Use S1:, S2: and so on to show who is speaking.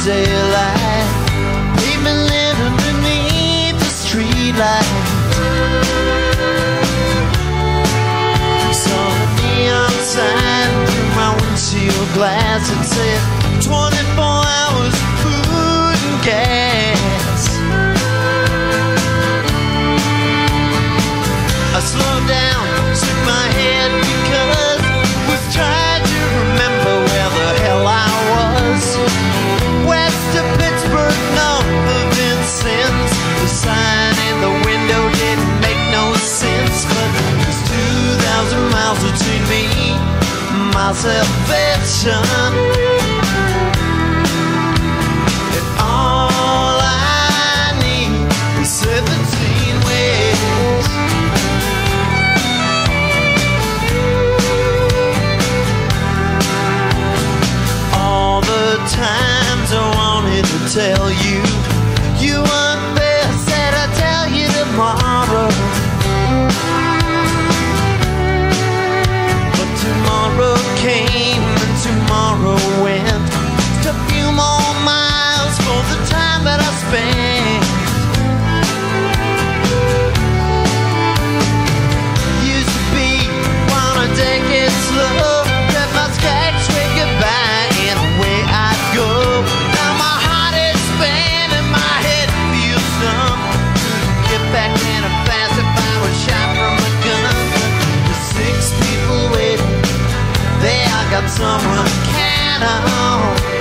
S1: daylight. We've been living beneath the streetlight. Saw a neon sign through my windshield glass. It said 24 hours food and gas. I slowed down, shook my head because I was trying to remember where the hell I was. West of Pittsburgh, north of Vincennes. The sign in the window didn't make no sense, but there's 2,000 miles between me and my salvation. And all I need is 17 ways. All the times I wanted to tell you, you weren't there, said I'd tell you tomorrow. But tomorrow came and tomorrow went. Just a few more miles for the time that I spent. Used to be, wanna take it slow, let my skates say goodbye and away I'd go. Now my heart is spinning, my head feels numb. Get back in a fast if I was shot from a gun. There's 6 people waiting, they all got someone to count on.